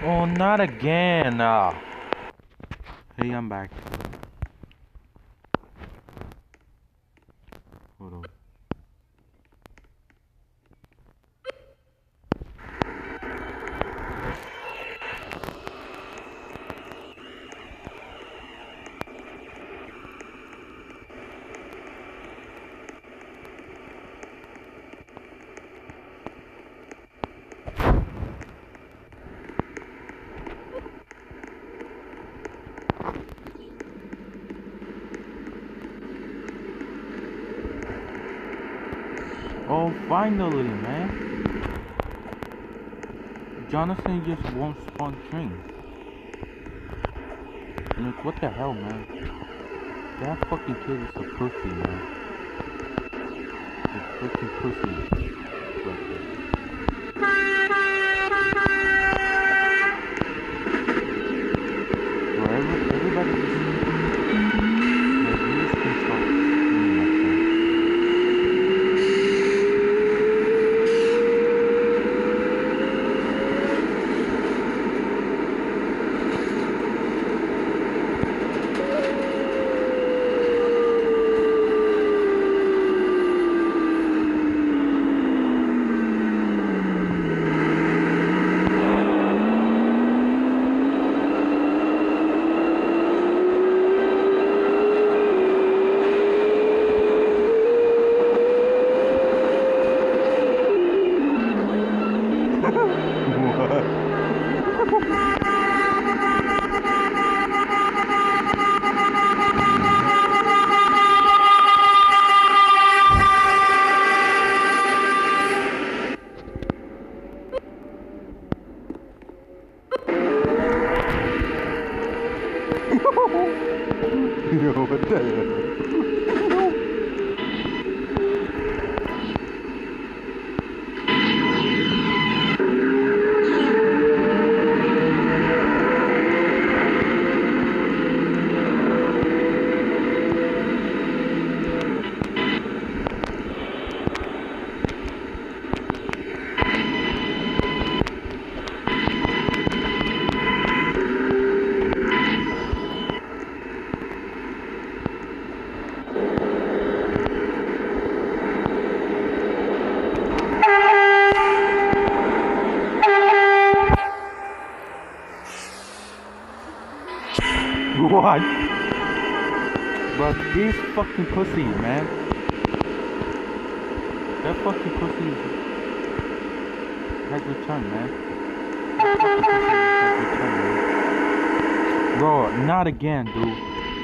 Oh, not again. Hey, I'm back. Hold on. Oh, finally, man. Jonathan just won't spawn strings. Like, what the hell, man? That fucking kid is a pussy, man. It's freaking pussy. Right there. Wherever everybody just like you just can start screaming like that. Yo, what the hell? What? But these fucking pussies, man. That fucking pussy has returned, man. That fucking pussy has returned, man. Bro, not again, dude.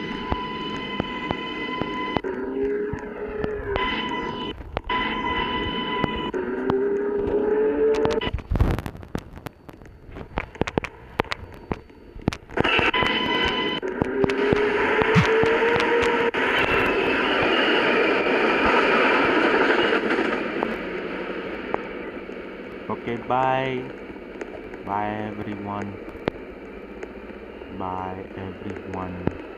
Okay, bye. Bye, everyone. Bye, everyone.